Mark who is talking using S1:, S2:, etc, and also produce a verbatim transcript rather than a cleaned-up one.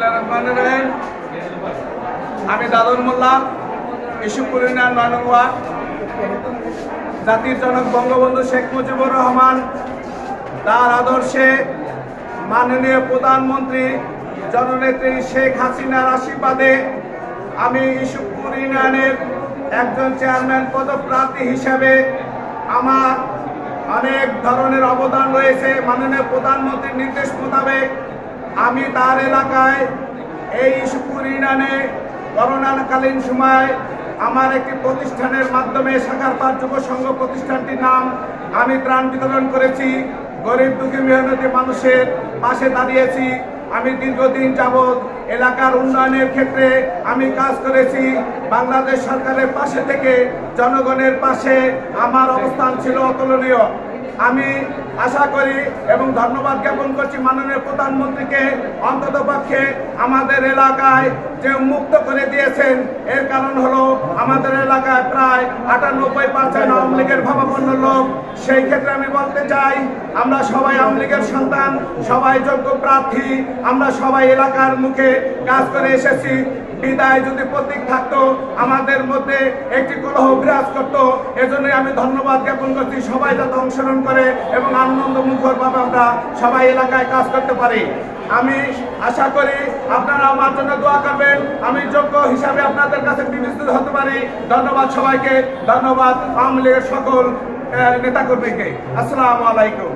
S1: বিসমিল্লাহির রহমানির রহিম। আমি দাদুল মোল্লা, ইস্যুপুর ইউনিয়ন নয় নং ওয়ার্ড। জাতির জনক বঙ্গবন্ধু শেখ মুজিবুর রহমান তার আদর্শে মাননীয় প্রধানমন্ত্রী জননেত্রী শেখ হাসিনার আশীর্বাদে আমি ইস্যুপুর ইউনিয়নের একজন চেয়ারম্যান পদপ্রার্থী হিসেবে আমার অনেক ধরনের অবদান রয়েছে। মাননীয় প্রধানমন্ত্রীর নির্দেশ মোতাবেক আমি তার এলাকায় এই ইস্যুপুর ইউনিয়নে করোনাকালীন সময় আমার একটি প্রতিষ্ঠানের মাধ্যমে সাখারপাড় যুব সংঘ প্রতিষ্ঠানটির নাম আমি ত্রাণ বিতরণ করেছি। গরিব দুঃখী মেহনতি মানুষের পাশে দাঁড়িয়েছি। আমি দীর্ঘদিন যাবৎ এলাকার উন্নয়নের ক্ষেত্রে আমি কাজ করেছি। বাংলাদেশ সরকারের পাশে থেকে জনগণের পাশে আমার অবস্থান ছিল অতুলনীয়। আমি আশা করি এবং ধন্যবাদ জ্ঞাপন করছি মাননীয় প্রধানমন্ত্রীকে, অন্ততপক্ষে আমাদের এলাকায় যে মুক্ত করে দিয়েছেন এর কারণ হলো আমাদের এলাকায় প্রায় আটানব্বই পার্সেন্ট আওয়ামী লীগের ভাবাপন্ন লোক। সেই ক্ষেত্রে আমি বলতে চাই, আমরা সবাই আওয়ামী লীগের সন্তান, সবাই যোগ্য প্রার্থী, আমরা সবাই এলাকার মুখে কাজ করে এসেছি। বিদায় যদি প্রতীক থাকতো, আমাদের মধ্যে একটি কলহ বিরাজ করতো। এজন্যই আমি ধন্যবাদ জ্ঞাপন করছি সবাই যাতে অংশগ্রহণ করে এবং আনন্দ মুখরভাবে আমরা সবাই এলাকায় কাজ করতে পারি। আমি আশা করি আপনারা আমার জন্য দোয়া করবেন, আমি যোগ্য হিসাবে আপনাদের কাছে বিবেচিত হতে পারি। ধন্যবাদ সবাইকে, ধন্যবাদ আওয়ামী লীগের সকল নেতাকর্মীকে। আসসালামু আলাইকুম।